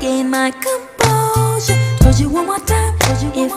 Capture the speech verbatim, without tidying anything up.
regain my composure. Told you one more time, if